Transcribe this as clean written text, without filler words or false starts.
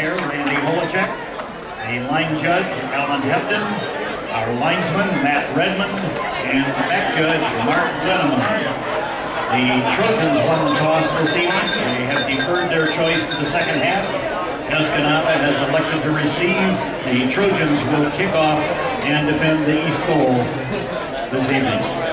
umpire, Randy Holacek, the line judge, Alan Hepton, our linesman, Matt Redmond, and the back judge, Mark Lenneman. The Trojans won the toss this evening. They have deferred their choice to the second half. Escanaba has elected to receive. The Trojans will kick off and defend the East Goal this evening.